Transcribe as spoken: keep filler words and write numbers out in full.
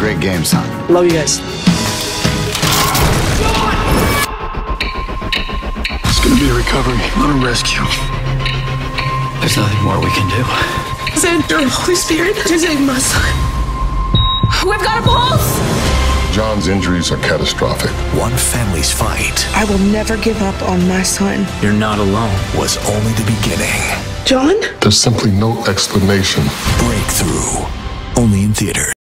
great game, son. Love you guys. It's gonna be a recovery, not a rescue. There's nothing more we can do. Send your Holy Spirit to save my son. We've got a pulse! John's injuries are catastrophic. One family's fight. I will never give up on my son. You're not alone. Was only the beginning. John? There's simply no explanation. Breakthrough. Only in theaters.